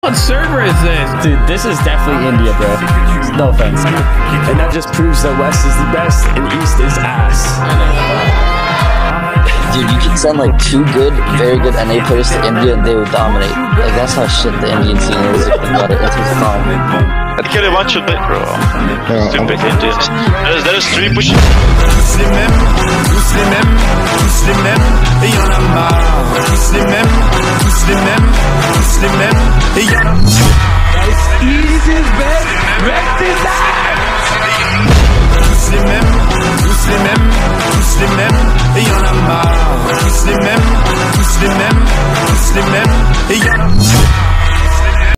What server is this? Dude, this is definitely India, bro. No offense. And that just proves that West is the best and East is ass. Dude, you could send like 2 good, very good NA players to India and they would dominate. Like, that's how shit the Indian scene is. It's just fun. I kill a bunch of bit, bro. Stupid Indians. There is 3 pushing. Tous les mêmes, et y'en a marre. Tous les mêmes, et y'en a marre. East is best, West is ass. Tous les mêmes, et y'en a marre. Tous les mêmes, et y'en a marre.